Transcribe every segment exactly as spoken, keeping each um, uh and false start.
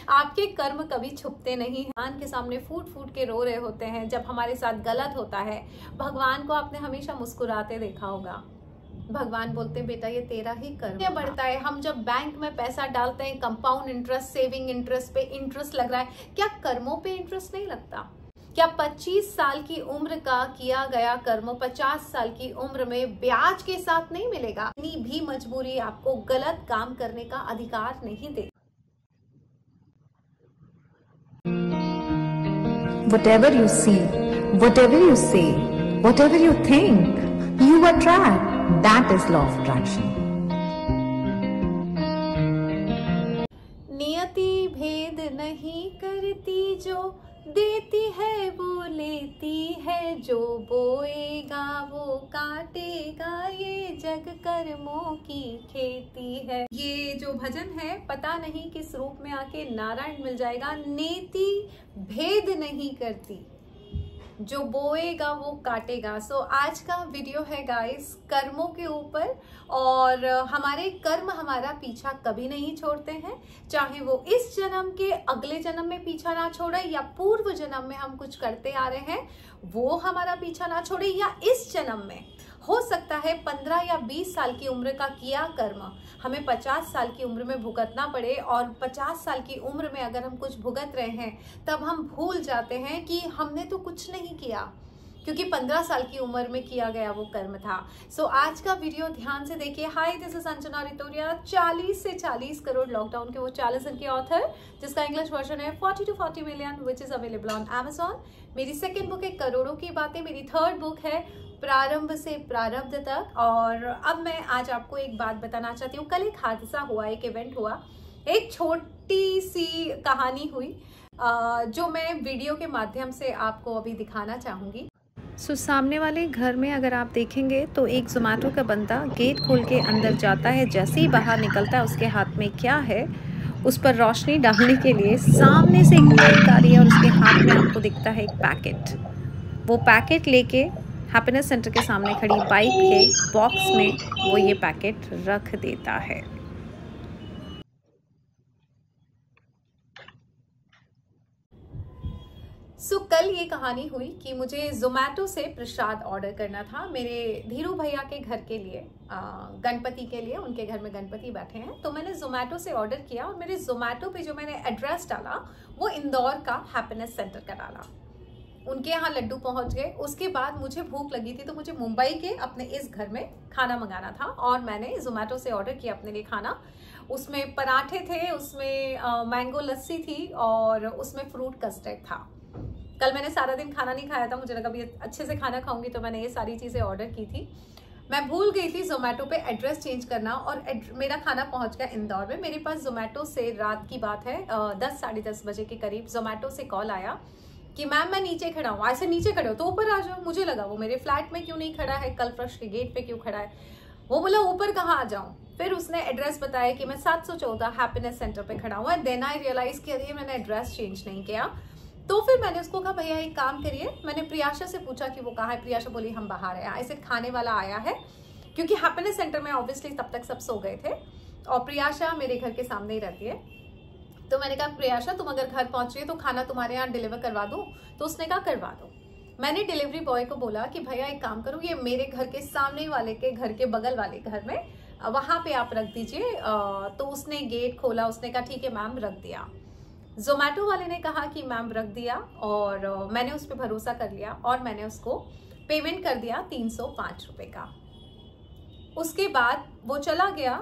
आपके कर्म कभी छुपते नहीं। भगवान के सामने फूट फूट के रो रहे होते हैं जब हमारे साथ गलत होता है। भगवान को आपने हमेशा मुस्कुराते देखा होगा। भगवान बोलते हैं बेटा ये तेरा ही कर्म बढ़ता है। हम जब बैंक में पैसा डालते हैं, कंपाउंड इंटरेस्ट, सेविंग इंटरेस्ट पे इंटरेस्ट लग रहा है, क्या कर्मों पे इंटरेस्ट नहीं लगता? क्या पच्चीस साल की उम्र का किया गया कर्म पचास साल की उम्र में ब्याज के साथ नहीं मिलेगा? इतनी भी मजबूरी आपको गलत काम करने का अधिकार नहीं दे। Whatever you see, whatever you say, whatever you think, you attract. That is law of attraction. नियति भेद नहीं करती, जो देती है वो लेती है, जो बोएगा वो काटेगा, ये जग कर्मों की खेती है। ये जो भजन है पता नहीं किस रूप में आके नारायण मिल जाएगा। नेति भेद नहीं करती, जो बोएगा वो काटेगा। सो so, आज का वीडियो है गाइस कर्मों के ऊपर, और हमारे कर्म हमारा पीछा कभी नहीं छोड़ते हैं। चाहे वो इस जन्म के अगले जन्म में पीछा ना छोड़े, या पूर्व जन्म में हम कुछ करते आ रहे हैं वो हमारा पीछा ना छोड़े, या इस जन्म में हो सकता है पंद्रह या बीस साल की उम्र का किया कर्म हमें पचास साल की उम्र में भुगतना पड़े। और पचास साल की उम्र में अगर हम कुछ भुगत रहे हैं तब हम भूल जाते हैं कि हमने तो कुछ नहीं किया, क्योंकि पंद्रह साल की उम्र में किया गया वो कर्म था। सो so, आज का वीडियो ध्यान से देखिए। Hi, this is Anjana Ritoria. चालीस से चालीस करोड़ लॉकडाउन के वो चालीस दिन के ऑथर, जिसका इंग्लिश वर्जन है forty two forty million, which is available on Amazon. मेरी सेकेंड बुक है करोड़ों की बातें। मेरी थर्ड बुक है प्रारंभ से प्रारब्ध तक। और अब मैं आज आपको एक बात बताना चाहती हूँ। कल एक हादसा हुआ, एक इवेंट हुआ, एक छोटी सी कहानी हुई जो मैं वीडियो के माध्यम से आपको अभी दिखाना चाहूँगी। सो so, सामने वाले घर में अगर आप देखेंगे तो एक जोमेटो का बंदा गेट खोल के अंदर जाता है। जैसे ही बाहर निकलता है उसके हाथ में क्या है, उस पर रोशनी डालने के लिए सामने से एक बाइक आ रही है और उसके हाथ में आपको दिखता है एक पैकेट। वो पैकेट लेके हैप्पीनेस सेंटर के सामने खड़ी बाइक के बॉक्स में वो ये पैकेट रख देता है। सो so, कल ये कहानी हुई कि मुझे जोमेटो से प्रसाद ऑर्डर करना था मेरे धीरू भैया के घर के लिए, गणपति के लिए। उनके घर में गणपति बैठे हैं, तो मैंने जोमेटो से ऑर्डर किया और मेरे जोमेटो पे जो मैंने एड्रेस डाला वो इंदौर का हैप्पीनेस सेंटर का डाला। उनके यहाँ लड्डू पहुंच गए। उसके बाद मुझे भूख लगी थी तो मुझे मुंबई के अपने इस घर में खाना मंगाना था, और मैंने जोमेटो से ऑर्डर किया अपने लिए खाना। उसमें पराठे थे, उसमें आ, मैंगो लस्सी थी, और उसमें फ्रूट कस्टर्ड था। कल मैंने सारा दिन खाना नहीं खाया था, मुझे लगा भी अच्छे से खाना खाऊंगी, तो मैंने ये सारी चीज़ें ऑर्डर की थी। मैं भूल गई थी जोमेटो पे एड्रेस चेंज करना, और मेरा खाना पहुंच गया इंदौर में। मेरे पास जोमेटो से रात की बात है दस साढ़े दस बजे के करीब जोमेटो से कॉल आया कि मैम मैं नीचे खड़ा हूँ। ऐसे नीचे खड़े हो तो ऊपर आ जाओ। मुझे लगा वो मेरे फ्लैट में क्यों नहीं खड़ा है, कल फ्रश के गेट पे क्यों खड़ा है। वो बोला ऊपर कहाँ आ जाऊँ। फिर उसने एड्रेस बताया कि मैं सात सौ चौदह हैप्पीनेस सेंटर पे खड़ा हुआ है। देन आई रियलाइज कि अरे मैंने एड्रेस चेंज नहीं किया। तो फिर मैंने उसको कहा भैया एक काम करिए। मैंने प्रियाशा से पूछा कि वो कहाँ है। प्रियाशा बोली हम बाहर है, ऐसे खाने वाला आया है, क्योंकि हैप्पीनेस सेंटर में ऑब्वियसली तब तक सब सो गए थे, और प्रियाशा मेरे घर के सामने ही रहती है। तो मैंने कहा प्रियाशा तुम अगर घर पहुंच रही हो तो खाना तुम्हारे यहाँ डिलीवर करवा दूं। तो उसने कहा करवा दो। मैंने डिलीवरी बॉय को बोला कि भैया एक काम करो, ये मेरे घर के सामने वाले के घर के बगल वाले घर में वहां पे आप रख दीजिए। तो उसने गेट खोला, उसने कहा ठीक है मैम, रख दिया। जोमेटो वाले ने कहा कि मैम रख दिया, और मैंने उस पर भरोसा कर लिया और मैंने उसको पेमेंट कर दिया तीन सौ पाँच रुपये का। उसके बाद वो चला गया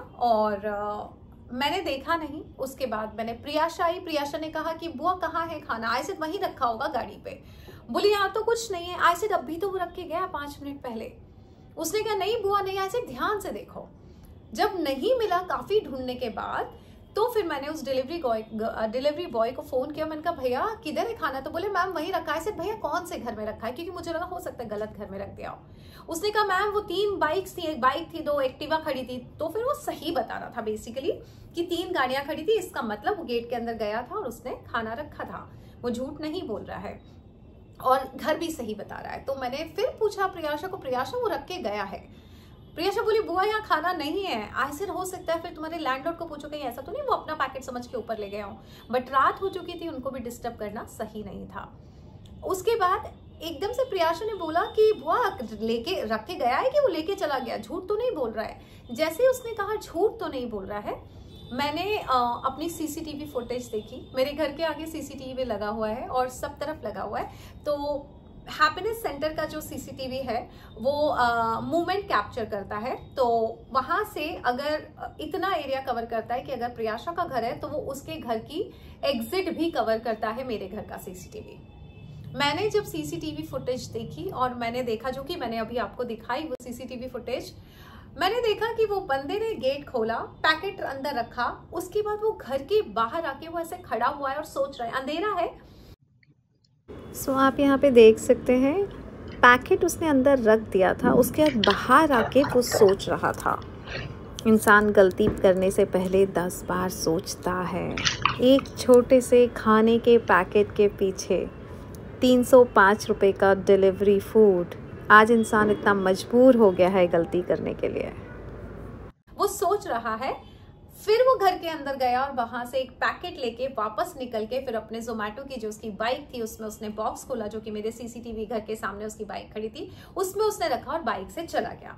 और मैंने देखा नहीं। उसके बाद मैंने प्रियाशा आई। प्रियाशा ने कहा कि बुआ कहाँ है खाना, आई से वहीं रखा होगा गाड़ी पे। बोली यहाँ तो कुछ नहीं है, आई से अभी तो वो रख के गया पाँच मिनट पहले। उसने कहा नहीं बुआ नहीं, ऐसे ध्यान से देखो। जब नहीं मिला काफ़ी ढूंढने के बाद, तो फिर मैंने उस डिलीवरी बॉय डिलीवरी बॉय को फ़ोन किया। मैंने कहा भैया किधर है खाना। तो बोले मैम वहीं रखा है। ऐसे भैया कौन से घर में रखा है, क्योंकि मुझे लगा हो सकता है गलत घर में रख दिया हो। उसने कहा मैम वो तीन बाइक्स थी, एक बाइक थी, दो एक्टिवा खड़ी थी। तो फिर वो सही बता रहा था बेसिकली कि तीन गाड़ियां खड़ी थी। इसका मतलब वो गेट के अंदर गया था और उसने खाना रखा था। वो झूठ नहीं बोल रहा है और घर भी सही बता रहा है। तो मैंने फिर पूछा प्रियाशा को, प्रियाशा वो रख के गया है, प्रियाशा बोली बुआ यहाँ खाना नहीं है। आई सेड हो सकता है फिर तुम्हारे लैंडलॉर्ड को पूछो कहीं ऐसा तो नहीं वो अपना पैकेट समझ के ऊपर ले गया हो, बट रात हो चुकी थी, उनको भी डिस्टर्ब करना सही नहीं था। उसके बाद एकदम से प्रियाशा ने बोला कि बुआ लेके रख के गया है कि वो लेके चला गया, झूठ तो नहीं बोल रहा है। जैसे उसने कहा झूठ तो नहीं बोल रहा है, मैंने आ, अपनी सीसीटीवी फुटेज देखी। मेरे घर के आगे सीसीटीवी लगा हुआ है और सब तरफ लगा हुआ है। तो हैप्पीनेस सेंटर का जो सीसीटीवी है वो मूवमेंट कैप्चर करता है, तो वहां से अगर इतना एरिया कवर करता है कि अगर प्रियाशा का घर है तो वो उसके घर की एग्जिट भी कवर करता है मेरे घर का सीसीटीवी। मैंने जब सीसीटीवी फुटेज देखी और मैंने देखा, जो कि मैंने अभी आपको दिखाई वो सीसीटीवी फुटेज, मैंने देखा कि वो बंदे ने गेट खोला, पैकेट अंदर रखा, उसके बाद वो घर के बाहर आके वो ऐसे खड़ा हुआ है और सोच रहा है, अंधेरा है। सो so, आप यहाँ पे देख सकते हैं पैकेट उसने अंदर रख दिया था, उसके बाद बाहर आके वो सोच रहा था। इंसान गलती करने से पहले दस बार सोचता है। एक छोटे से खाने के पैकेट के पीछे तीन सौ पाँच रुपये का डिलीवरी फूड, आज इंसान इतना मजबूर हो गया है गलती करने के लिए। वो सोच रहा है, फिर वो घर के अंदर गया और वहां से एक पैकेट लेके वापस निकल के फिर अपने जोमेटो की जो उसकी बाइक थी उसमें उसने बॉक्स खोला, जो कि मेरे सीसीटीवी घर के सामने उसकी बाइक खड़ी थी, उसमें उसने रखा और बाइक से चला गया।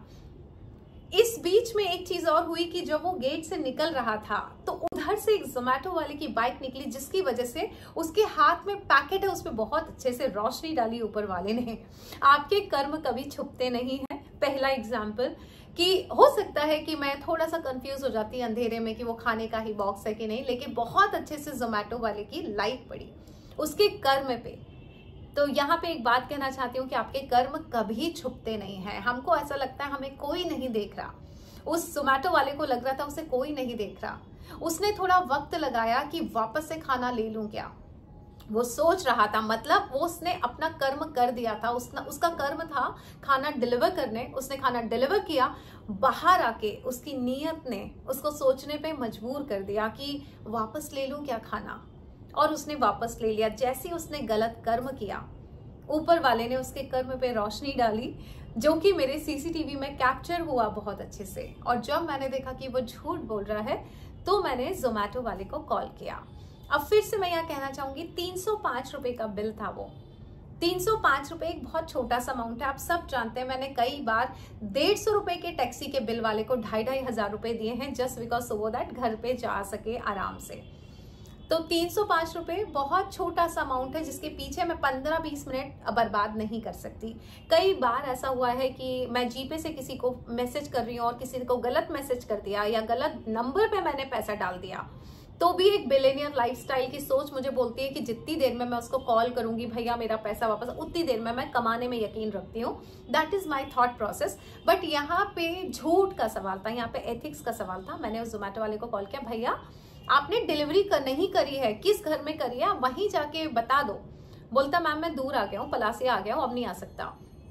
इस बीच में एक चीज और हुई कि जब वो गेट से निकल रहा था तो उधर से एक जोमेटो वाले की बाइक निकली, जिसकी वजह से उसके हाथ में पैकेट है, उसमें बहुत अच्छे से रोशनी डाली ऊपर वाले ने। आपके कर्म कभी छुपते नहीं हैं। पहला एग्जाम्पल कि हो सकता है कि मैं थोड़ा सा कंफ्यूज हो जाती अंधेरे में कि वो खाने का ही बॉक्स है कि नहीं, लेकिन बहुत अच्छे से जोमेटो वाले की लाइट पड़ी उसके कर्म पे। तो यहाँ पे एक बात कहना चाहती हूँ कि आपके कर्म कभी छुपते नहीं हैं। हमको ऐसा लगता है हमें कोई नहीं देख रहा, उस जोमेटो वाले को लग रहा था उसे कोई नहीं देख रहा। उसने थोड़ा वक्त लगाया कि वापस से खाना ले लूं क्या, वो सोच रहा था, मतलब वो उसने अपना कर्म कर दिया था। उसने उसका कर्म था खाना डिलीवर करने, उसने खाना डिलीवर किया, बाहर आके उसकी नीयत ने उसको सोचने पे मजबूर कर दिया कि वापस ले लूं क्या खाना, और उसने वापस ले लिया। जैसे उसने गलत कर्म किया, ऊपर वाले ने उसके कर्म पे रोशनी डाली, जो कि मेरे सीसीटीवी में कैप्चर हुआ बहुत अच्छे से। और जब मैंने देखा कि वो झूठ बोल रहा है तो मैंने जोमेटो वाले को कॉल किया। अब फिर से मैं यहाँ कहना चाहूंगी, तीन सौ पाँच रुपए का बिल था वो। तीन सौ पाँच रुपए एक बहुत छोटा सा अमाउंट है, आप सब जानते हैं। मैंने कई बार डेढ़ सौ रुपए के टैक्सी के बिल वाले को ढाई ढाई हजार रुपए दिए हैं, जस्ट बिकॉज वो दैट घर पे जा सके आराम से। तो तीन सौ पाँच रुपए बहुत छोटा सा अमाउंट है, जिसके पीछे मैं पंद्रह बीस मिनट बर्बाद नहीं कर सकती। कई बार ऐसा हुआ है कि मैं जीपे से किसी को मैसेज कर रही हूँ और किसी को गलत मैसेज कर दिया या गलत नंबर पे मैंने पैसा डाल दिया, तो भी एक बिलियनियर लाइफस्टाइल की सोच मुझे बोलती है कि जितनी देर में मैं उसको कॉल करूंगी भैया मेरा पैसा वापस, उतनी देर में मैं कमाने में यकीन रखती हूँ। That is my thought process. But यहाँ पे झूठ का सवाल था, यहाँ पे एथिक्स का सवाल था। मैंने उस जोमेटो वाले को कॉल किया, भैया आपने डिलीवरी कर नहीं करी है, किस घर में करी है, वहीं जाके बता दो। बोलता मैम मैं दूर आ गया हूँ, पलासी आ गया हूँ, अब नहीं आ सकता।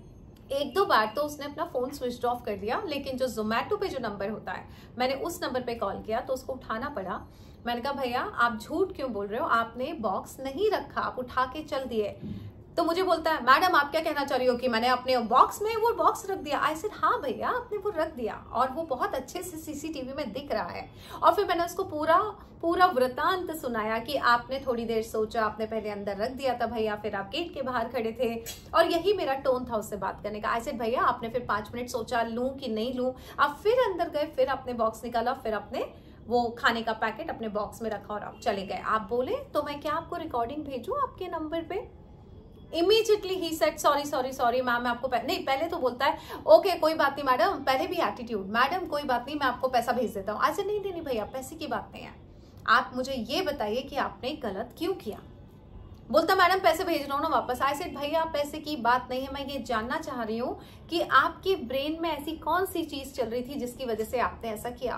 एक दो बार तो उसने अपना फोन स्विच ऑफ कर दिया, लेकिन जो जोमेटो पे जो नंबर होता है मैंने उस नंबर पे कॉल किया तो उसको उठाना पड़ा। मैंने कहा भैया आप झूठ क्यों बोल रहे हो, आपने बॉक्स नहीं रखा, आप उठा के चल दिए। तो मुझे बोलता है मैडम आप क्या कहना चाह रही हो कि मैंने अपने बॉक्स में वो बॉक्स रख दिया। आई सेड हाँ भैया आपने वो रख दिया, और वो बहुत अच्छे से सीसीटीवी में दिख रहा है। और फिर मैंने उसको पूरा पूरा वृतांत सुनाया कि आपने थोड़ी देर सोचा, आपने पहले अंदर रख दिया था भैया, फिर आप गेट के बाहर खड़े थे, और यही मेरा टोन था उससे बात करने का। आई सेड भैया आपने फिर पांच मिनट सोचा लूं कि नहीं लूं, आप फिर अंदर गए, फिर आपने बॉक्स निकाला, फिर आपने वो खाने का पैकेट अपने बॉक्स में रखा और आप चले गए। आप बोले तो मैं क्या आपको रिकॉर्डिंग भेजूं आपके नंबर पे? Immediately he said sorry sorry sorry ma'am मैं आपको नहीं, पहले तो बोलता है ओके कोई बात नहीं मैडम, पहले भी एटीट्यूड, मैडम कोई बात नहीं मैं आपको पैसा भेज देता हूँ। ऐसे नहीं नहीं नहीं भैया पैसे की बात नहीं है, आप मुझे ये बताइए कि आपने गलत क्यों किया। बोलता मैडम पैसे भेज रहा हूँ ना वापस। आई सेड भैया पैसे की बात नहीं है, मैं ये जानना चाह रही हूँ कि आपके ब्रेन में ऐसी कौन सी चीज चल रही थी जिसकी वजह से आपने ऐसा किया।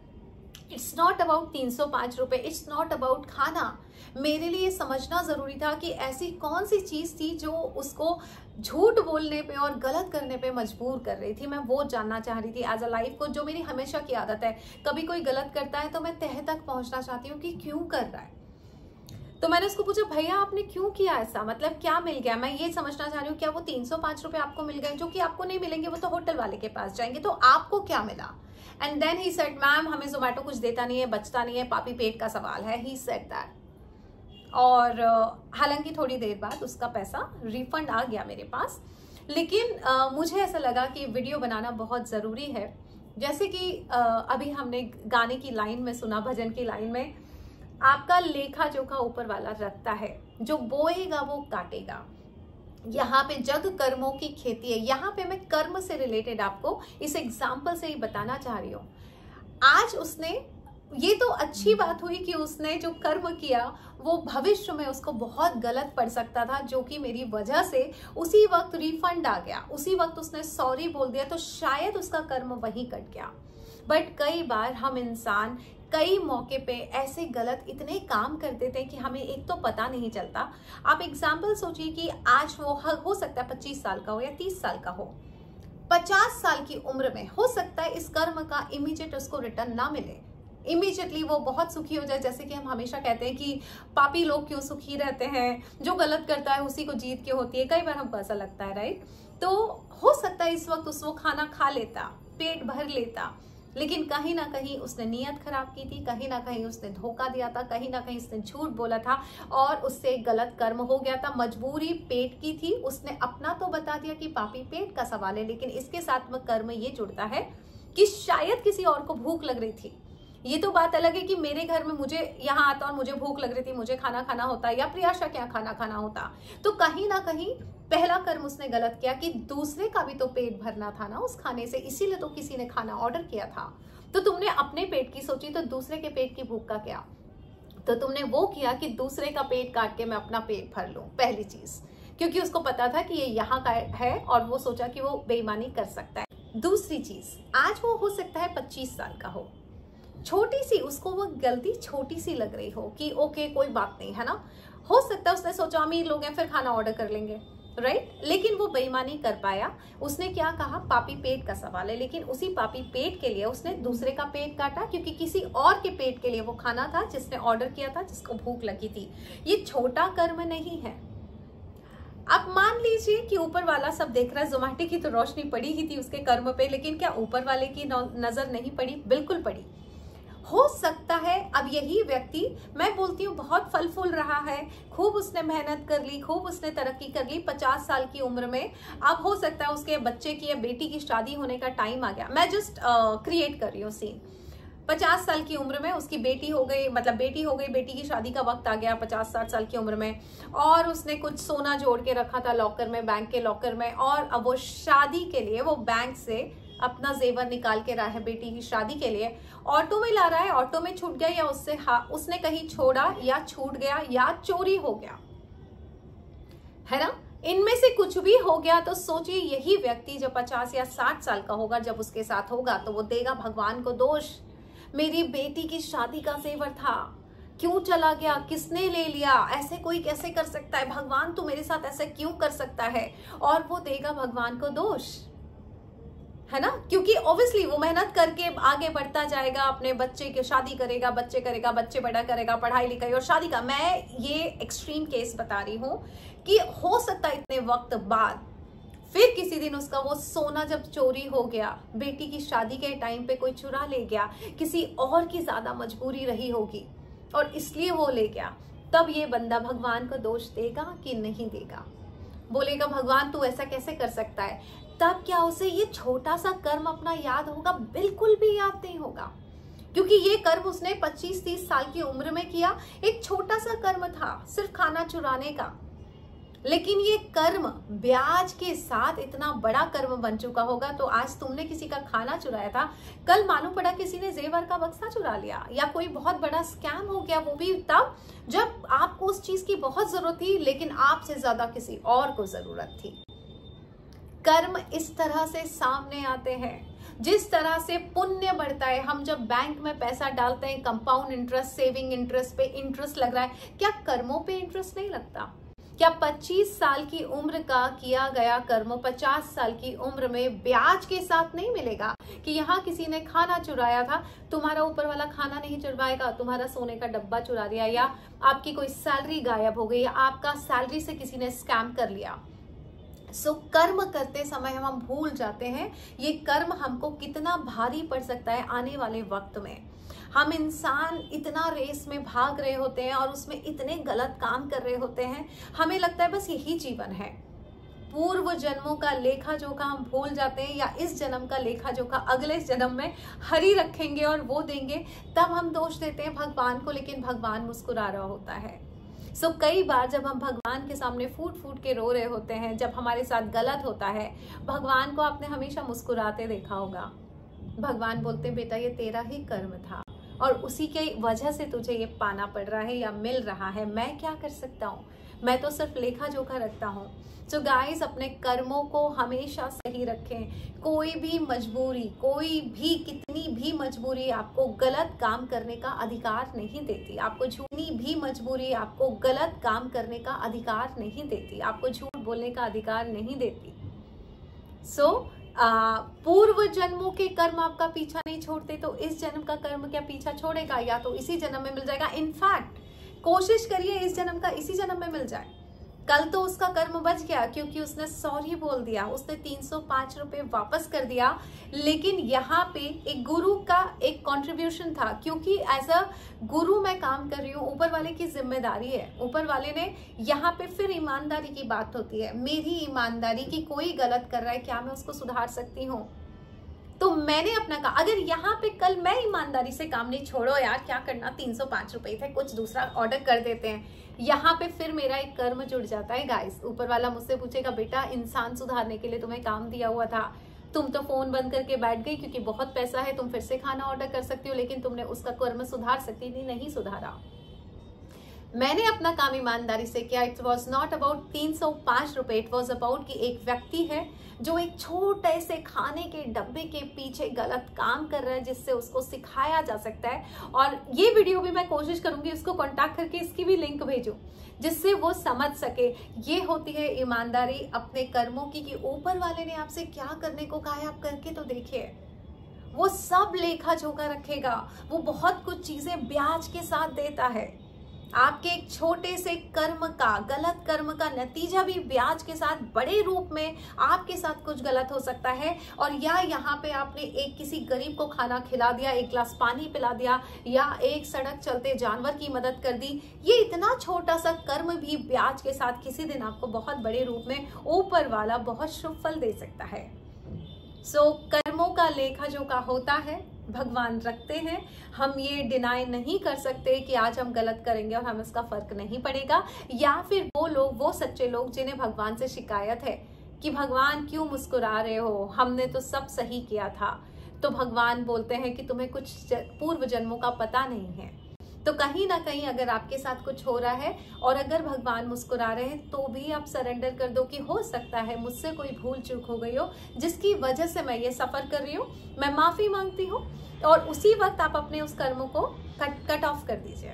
इट्स नॉट अबाउट तीन सौ पाँच रुपए, इट्स नॉट अबाउट खाना। मेरे लिए समझना जरूरी था कि ऐसी कौन सी चीज थी जो उसको झूठ बोलने पे और गलत करने पे मजबूर कर रही थी। मैं वो जानना चाह रही थी एज अ लाइफ को, जो मेरी हमेशा की आदत है। कभी कोई गलत करता है तो मैं तह तक पहुंचना चाहती हूँ कि क्यों कर रहा है। तो मैंने उसको पूछा, भैया आपने क्यों किया ऐसा, मतलब क्या मिल गया? मैं ये समझना चाह रही हूँ क्या वो तीन सौ पांच रुपए आपको मिल गए जो कि आपको नहीं मिलेंगे, वो तो होटल वाले के पास जाएंगे, तो आपको क्या मिला? And then he said, ma'am हमें जोमेटो कुछ देता नहीं है, बचता नहीं है, पापी पेट का सवाल है, ही सेड दैट। और हालांकि थोड़ी देर बाद उसका पैसा रिफंड आ गया मेरे पास। लेकिन uh, मुझे ऐसा लगा कि वीडियो बनाना बहुत ज़रूरी है। जैसे कि uh, अभी हमने गाने की लाइन में सुना, भजन की लाइन में, आपका लेखा जोखा ऊपर वाला रखता है, जो बोएगा वो काटेगा। यहाँ पे जग कर्मों की खेती है। यहाँ पे मैं कर्म से रिलेटेड आपको इस एग्जाम्पल से ही बताना चाह रही हूँ। आज उसने, ये तो अच्छी बात हुई कि उसने जो कर्म किया वो भविष्य में उसको बहुत गलत पड़ सकता था, जो कि मेरी वजह से उसी वक्त रिफंड आ गया, उसी वक्त उसने सॉरी बोल दिया, तो शायद उसका कर्म वहीं कट गया। बट कई बार हम इंसान कई मौके पे ऐसे गलत इतने काम कर देते हैं कि हमें एक तो पता नहीं चलता। आप एग्जाम्पल सोचिए कि आज वो हो सकता है पच्चीस साल का हो या तीस साल का हो, पचास साल की उम्र में हो सकता है इस कर्म का इमीडिएट उसको रिटर्न ना मिले, इमीडिएटली वो बहुत सुखी हो जाए। जैसे कि हम हमेशा कहते हैं कि पापी लोग क्यों सुखी रहते हैं, जो गलत करता है उसी को जीत के होती है, कई बार हमको ऐसा लगता है, राइट? तो हो सकता है इस वक्त उस वो खाना खा लेता, पेट भर लेता, लेकिन कहीं ना कहीं उसने नीयत खराब की थी, कहीं ना कहीं उसने धोखा दिया था, कहीं ना कहीं उसने झूठ बोला था और उससे गलत कर्म हो गया था। मजबूरी पेट की थी, उसने अपना तो बता दिया कि पापी पेट का सवाल है, लेकिन इसके साथ में कर्म ये जुड़ता है कि शायद किसी और को भूख लग रही थी। ये तो बात अलग है कि मेरे घर में मुझे यहाँ आता और मुझे भूख लग रही थी, मुझे खाना खाना होता, या प्रियाशा के यहाँ खाना खाना होता, तो कहीं ना कहीं पहला कर्म उसने गलत किया कि दूसरे का भी तो पेट भरना था ना उस खाने से, इसीलिए तो किसी ने खाना ऑर्डर किया था। तो तुमने अपने पेट की सोची, तो दूसरे के पेट की भूख का क्या? तो तुमने वो किया कि दूसरे का पेट काट के मैं अपना पेट भर लूं, पहली चीज, क्योंकि उसको पता था कि ये यहाँ का है और वो सोचा कि वो बेईमानी कर सकता है। दूसरी चीज, आज वो हो सकता है पच्चीस साल का हो, छोटी सी उसको वो गलती छोटी सी लग रही हो कि ओके कोई बात नहीं है ना, हो सकता है उसने सोचा अमीर लोग हैं फिर खाना ऑर्डर कर लेंगे, राइट? लेकिन वो बेईमानी कर पाया। उसने क्या कहा, पापी पेट का सवाल है, लेकिन उसी पापी पेट के लिए उसने दूसरे का पेट काटा, क्योंकि किसी और के पेट के लिए वो खाना था जिसने ऑर्डर किया था, जिसको भूख लगी थी। ये छोटा कर्म नहीं है। अब मान लीजिए कि ऊपर वाला सब देख रहा है, जोमेटो की तो रोशनी पड़ी ही थी उसके कर्म पे, लेकिन क्या ऊपर वाले की नजर नहीं पड़ी? बिल्कुल पड़ी। हो सकता है अब यही व्यक्ति, मैं बोलती हूँ, बहुत फल फूल रहा है, खूब उसने मेहनत कर ली, खूब उसने तरक्की कर ली, पचास साल की उम्र में अब हो सकता है उसके बच्चे की या बेटी की शादी होने का टाइम आ गया। मैं जस्ट क्रिएट कर रही हूँ सीन। पचास साल की उम्र में उसकी बेटी हो गई, मतलब बेटी हो गई, बेटी की शादी का वक्त आ गया पचास साठ साल की उम्र में, और उसने कुछ सोना जोड़ के रखा था लॉकर में, बैंक के लॉकर में, और अब वो शादी के लिए वो बैंक से अपना जेवर निकाल के रहा है बेटी की शादी के लिए, ऑटो में ला रहा है, ऑटो में छूट गया, या उससे हा, उसने कहीं छोड़ा, या छूट गया, या चोरी हो गया, है ना? इनमें से कुछ भी हो गया। तो सोचिए यही व्यक्ति जब पचास या साठ साल का होगा, जब उसके साथ होगा, तो वो देगा भगवान को दोष, मेरी बेटी की शादी का जेवर था, क्यों चला गया, किसने ले लिया, ऐसे कोई कैसे कर सकता है, भगवान तू मेरे साथ ऐसे क्यों कर सकता है, और वो देगा भगवान को दोष, है ना? क्योंकि ऑब्वियसली वो मेहनत करके आगे बढ़ता जाएगा, अपने बच्चे की शादी करेगा, बच्चे करेगा, बच्चे बड़ा करेगा, पढ़ाई लिखाई और शादी का। मैं ये एक्सट्रीम केस बता रही हूँ कि हो सकता है इतने वक्त बाद फिर किसी दिन उसका वो सोना जब चोरी हो गया, बेटी की शादी के टाइम पे कोई चुरा ले गया, किसी और की ज्यादा मजबूरी रही होगी और इसलिए वो ले गया, तब ये बंदा भगवान को दोष देगा कि नहीं देगा? बोलेगा भगवान तू ऐसा कैसे कर सकता है? तब क्या उसे ये छोटा सा कर्म अपना याद होगा? बिल्कुल भी याद नहीं होगा, क्योंकि ये कर्म उसने पच्चीस तीस साल की उम्र में किया। एक छोटा सा कर्म था, सिर्फ खाना चुराने का, लेकिन ये कर्म ब्याज के साथ इतना बड़ा कर्म बन चुका होगा। तो आज तुमने किसी का खाना चुराया था, कल मालूम पड़ा किसी ने जेवर का बक्सा चुरा लिया, या कोई बहुत बड़ा स्कैम हो गया, वो भी तब जब आपको उस चीज की बहुत जरूरत थी, लेकिन आपसे ज्यादा किसी और को जरूरत थी। कर्म इस तरह से सामने आते हैं, जिस तरह से पुण्य बढ़ता है। हम जब बैंक में पैसा डालते हैं, कंपाउंड इंटरेस्ट, सेविंग इंटरेस्ट पे इंटरेस्ट लग रहा है, क्या कर्मों पे इंटरेस्ट नहीं लगता? क्या पच्चीस साल की उम्र का किया गया कर्म पचास साल की उम्र में ब्याज के साथ नहीं मिलेगा? कि यहाँ किसी ने खाना चुराया था, तुम्हारा ऊपर वाला खाना नहीं चुराएगा, तुम्हारा सोने का डब्बा चुरा दिया, या आपकी कोई सैलरी गायब हो गई, या आपका सैलरी से किसी ने स्कैम कर लिया। सो so, कर्म करते समय हम भूल जाते हैं ये कर्म हमको कितना भारी पड़ सकता है आने वाले वक्त में। हम इंसान इतना रेस में भाग रहे होते हैं और उसमें इतने गलत काम कर रहे होते हैं, हमें लगता है बस यही जीवन है। पूर्व जन्मों का लेखा जोखा हम भूल जाते हैं, या इस जन्म का लेखा जोखा अगले जन्म में हरि रखेंगे और वो देंगे, तब हम दोष देते हैं भगवान को, लेकिन भगवान मुस्कुरा रहा होता है। सो so, कई बार जब हम भगवान के सामने फूट फूट के रो रहे होते हैं, जब हमारे साथ गलत होता है, भगवान को आपने हमेशा मुस्कुराते देखा होगा। भगवान बोलते हैं बेटा ये तेरा ही कर्म था और उसी के वजह से तुझे ये पाना पड़ रहा है या मिल रहा है, मैं क्या कर सकता हूँ, मैं तो सिर्फ लेखा जोखा रखता हूँ। सो गाइस, अपने कर्मों को हमेशा सही रखें। कोई भी मजबूरी, कोई भी कितनी भी मजबूरी आपको गलत काम करने का अधिकार नहीं देती। आपको झूठी भी मजबूरी आपको गलत काम करने का अधिकार नहीं देती, आपको झूठ बोलने का अधिकार नहीं देती। सो so, पूर्व जन्मों के कर्म आपका पीछा नहीं छोड़ते, तो इस जन्म का कर्म क्या पीछा छोड़ेगा? या तो इसी जन्म में मिल जाएगा। इनफैक्ट कोशिश करिए इस जन्म का इसी जन्म में मिल जाए। कल तो उसका कर्म बच गया क्योंकि उसने सॉरी बोल दिया, उसने तीन सौ पाँच रुपए वापस कर दिया। लेकिन यहाँ पे एक गुरु का एक कंट्रीब्यूशन था, क्योंकि एज अ गुरु मैं काम कर रही हूँ, ऊपर वाले की जिम्मेदारी है। ऊपर वाले ने यहाँ पे फिर ईमानदारी की बात होती है, मेरी ईमानदारी की कोई गलत कर रहा है, क्या मैं उसको सुधार सकती हूँ? तो मैंने अपना कहा, अगर यहाँ पे कल मैं ईमानदारी से काम नहीं, छोड़ो यार क्या करना, तीन सौ पाँच रुपए थे, कुछ दूसरा ऑर्डर कर देते हैं, यहाँ पे फिर मेरा एक कर्म जुड़ जाता है। गाइस, ऊपर वाला मुझसे पूछेगा बेटा इंसान सुधारने के लिए तुम्हें काम दिया हुआ था, तुम तो फोन बंद करके बैठ गई क्योंकि बहुत पैसा है, तुम फिर से खाना ऑर्डर कर सकती हो, लेकिन तुमने उसका कर्म सुधार सकती थी, नहीं सुधारा। मैंने अपना काम ईमानदारी से किया। इट वॉज नॉट अबाउट तीन सौ पाँच रुपए, इट वॉज अबाउट कि एक व्यक्ति है जो एक छोटे से खाने के डब्बे के पीछे गलत काम कर रहा है, जिससे उसको सिखाया जा सकता है। और ये वीडियो भी मैं कोशिश करूंगी उसको कांटेक्ट करके इसकी भी लिंक भेजूं, जिससे वो समझ सके। ये होती है ईमानदारी अपने कर्मों की, कि ऊपर वाले ने आपसे क्या करने को कहा है आप करके तो देखिए। वो सब लेखा जोखा रखेगा, वो बहुत कुछ चीजें ब्याज के साथ देता है। आपके एक छोटे से कर्म का, गलत कर्म का नतीजा भी ब्याज के साथ बड़े रूप में आपके साथ कुछ गलत हो सकता है। और या यहाँ पे आपने एक किसी गरीब को खाना खिला दिया, एक गिलास पानी पिला दिया, या एक सड़क चलते जानवर की मदद कर दी, ये इतना छोटा सा कर्म भी ब्याज के साथ किसी दिन आपको बहुत बड़े रूप में ऊपर वाला बहुत शुभ फल दे सकता है। सो so, कर्मों का लेखा जोखा होता है, भगवान रखते हैं। हम ये डिनाई नहीं कर सकते कि आज हम गलत करेंगे और हमें इसका फर्क नहीं पड़ेगा। या फिर वो लोग, वो सच्चे लोग जिन्हें भगवान से शिकायत है कि भगवान क्यों मुस्कुरा रहे हो, हमने तो सब सही किया था, तो भगवान बोलते हैं कि तुम्हें कुछ पूर्व जन्मों का पता नहीं है। तो कहीं ना कहीं अगर आपके साथ कुछ हो रहा है और अगर भगवान मुस्कुरा रहे हैं, तो भी आप सरेंडर कर दो कि हो सकता है मुझसे कोई भूल चूक हो गई हो जिसकी वजह से मैं ये सफर कर रही हूँ, मैं माफी मांगती हूँ। और उसी वक्त आप अपने उस कर्मों को कट कट ऑफ कर दीजिए।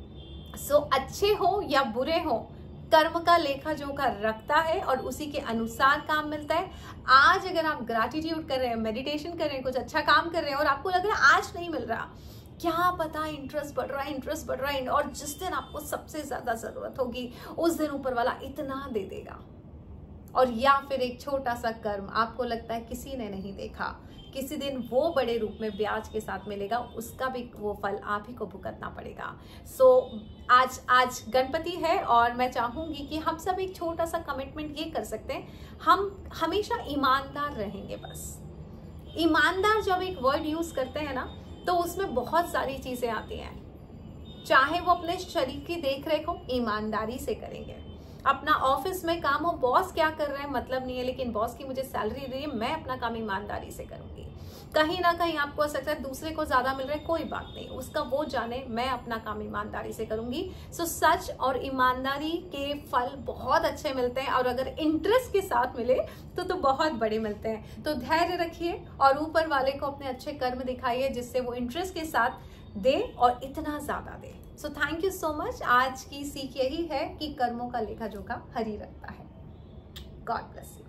सो so, अच्छे हो या बुरे हो, कर्म का लेखा जोखा रखता है और उसी के अनुसार काम मिलता है। आज अगर आप ग्रैटिट्यूड कर रहे हैं, मेडिटेशन कर रहे हैं, कुछ अच्छा काम कर रहे हैं और आपको लग रहा है आज नहीं मिल रहा, क्या पता इंटरेस्ट बढ़ रहा है, इंटरेस्ट बढ़ रहा है, और जिस दिन आपको सबसे ज्यादा जरूरत होगी उस दिन ऊपर वाला इतना दे देगा। और या फिर एक छोटा सा कर्म आपको लगता है किसी ने नहीं देखा, किसी दिन वो बड़े रूप में ब्याज के साथ मिलेगा, उसका भी वो फल आप ही को भुगतना पड़ेगा। सो so, आज आज गणपति है और मैं चाहूंगी कि हम सब एक छोटा सा कमिटमेंट ये कर सकते हैं, हम हमेशा ईमानदार रहेंगे। बस ईमानदार जब एक वर्ड यूज करते हैं ना, तो उसमें बहुत सारी चीजें आती हैं। चाहे वो अपने शरीर की देख रेख हो, ईमानदारी से करेंगे। अपना ऑफिस में काम हो, बॉस क्या कर रहे हैं मतलब नहीं है, लेकिन बॉस की मुझे सैलरी रही है, मैं अपना काम ईमानदारी से करूंगी। कहीं ना कहीं आपको हो सकता है दूसरे को ज्यादा मिल रहा है, कोई बात नहीं, उसका वो जाने, मैं अपना काम ईमानदारी से करूंगी। सो सच और ईमानदारी के फल बहुत अच्छे मिलते हैं, और अगर इंटरेस्ट के साथ मिले तो तो बहुत बड़े मिलते हैं। तो धैर्य रखिए और ऊपर वाले को अपने अच्छे कर्म दिखाइए जिससे वो इंटरेस्ट के साथ दे और इतना ज्यादा दे। So thank you so much. आज की सीख यही है कि कर्मों का लेखा जोखा हरि रखता है। God bless you.